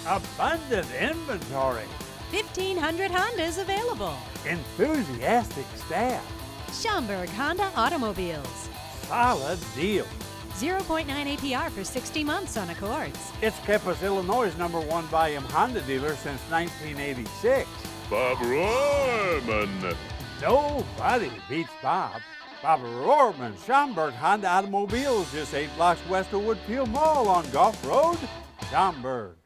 Abundant inventory. 1,500 Hondas available. Enthusiastic staff. Schaumburg Honda Automobiles. Solid deal. 0.9 APR for 60 months on Accords. It's kept us Illinois' #1 volume Honda dealer since 1986. Bob Rohrman. Nobody beats Bob. Bob Rohrman Schaumburg Honda Automobiles, just 8 blocks west of Woodfield Mall on Gulf Road, Schaumburg.